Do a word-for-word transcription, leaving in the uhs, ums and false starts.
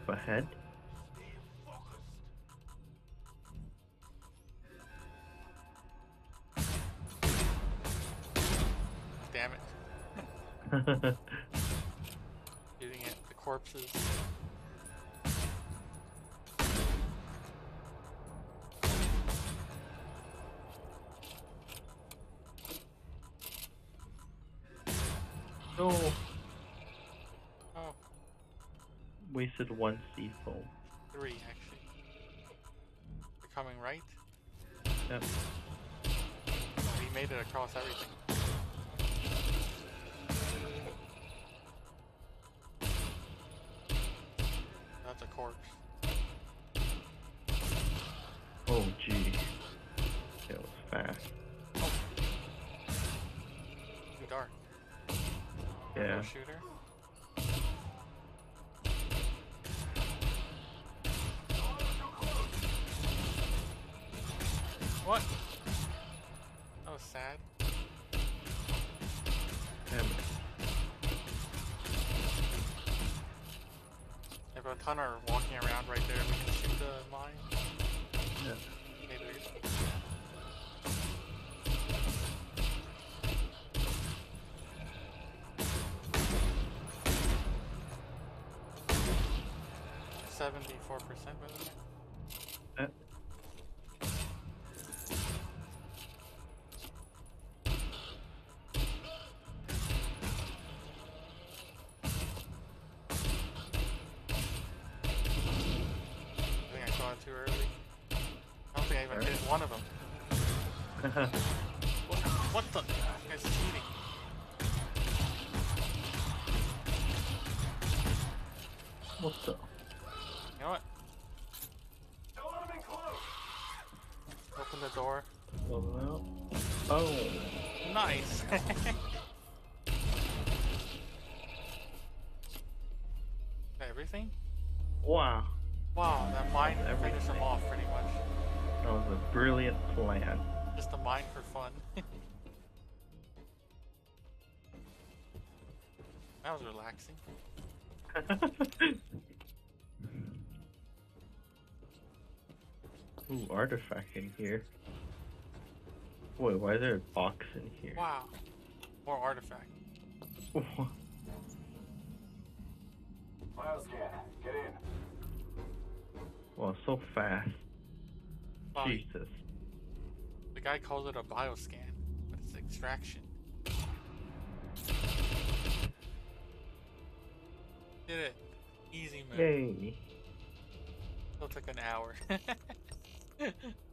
up ahead. Damn it. Shooting at the corpses. No. Oh, Wasted one C foam. three actually. They're coming right. Yep. Oh, he made it across everything. That's a corpse. Oh gee. It was fast. Oh. Too dark. Yeah. No shooter. What? That was sad. Damn it. If a ton are walking around right there, we can shoot the mine. Yeah. Maybe there's... seventy-four percent by the way. Yeah. I think I saw it too early. I don't think I even Alright. hit one of them. What, what the? This guy's cheating. What the? You know what? Don't let him in close. Open the door. Oh no. Oh. Nice! Everything? Wow. Wow, that mine That's finished them everything. off pretty much. That was a brilliant plan. Just a mine for fun. That was relaxing. Ooh, artifact in here. Wait, why is there a box in here? Wow. More artifact. Bioscan, get in. Wow, so fast. Wow, Jesus. the guy calls it a bioscan, but it's extraction. Did it. Easy move. Yay. Still took an hour.